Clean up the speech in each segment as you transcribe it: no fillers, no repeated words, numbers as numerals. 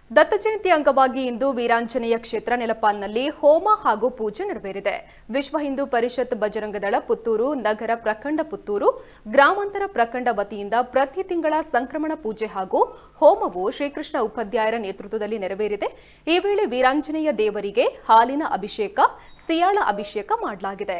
ದತ್ತ ಜಯಂತಿ ಅಂಗವಾಗಿ ಇಂದು ವೀರಾಂಜನೇಯ ಕ್ಷೇತ್ರ ನೆಲಪಾಲ್ನಲ್ಲಿ ಹೋಮ ಹಾಗೂ ಪೂಜೆ ನೆರವೇರಿದೆ. ವಿಶ್ವ ಹಿಂದೂ ಪರಿಷತ್ ಬಜರಂಗದಳ ಪುತ್ತೂರು ನಗರ ಪ್ರಖಂಡ ಪುತ್ತೂರು ಗ್ರಾಮಾಂತರ ಪ್ರಖಂಡ ವತಿಯಿಂದ ಪ್ರತಿ ತಿಂಗಳ ಸಂಕ್ರಮಣ ಪೂಜೆ ಹಾಗೂ ಹೋಮವು ಶ್ರೀಕೃಷ್ಣ ಉಪಾಧ್ಯಾಯರ ನೇತೃತ್ವದಲ್ಲಿ ನೆರವೇರಿದೆ. ಈ ವೇಳೆ ವೀರಾಂಜನೇಯ ದೇವರಿಗೆ ಹಾಲಿನ ಅಭಿಷೇಕ, ಸಿಯಾಳ ಅಭಿಷೇಕ ಮಾಡಲಾಗಿದೆ.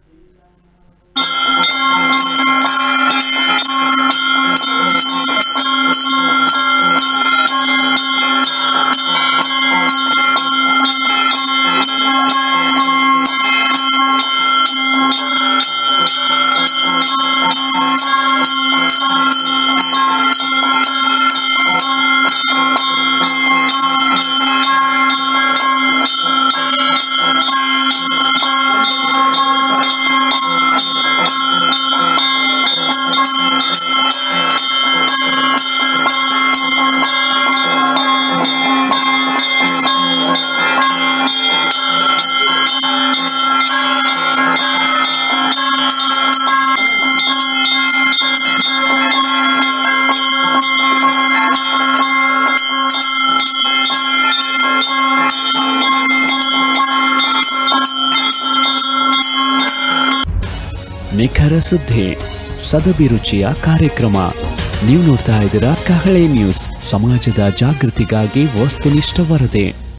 ನಿಖರ ಸುದ್ದಿ, ಸದಭಿರುಚಿಯ ಕಾರ್ಯಕ್ರಮ. ನೀವು ನೋಡ್ತಾ ಇದ್ದೀರಾ ಕಹಳೆ ನ್ಯೂಸ್, ಸಮಾಜದ ಜಾಗೃತಿಗಾಗಿ ವಸ್ತುನಿಷ್ಠ ವರದಿ.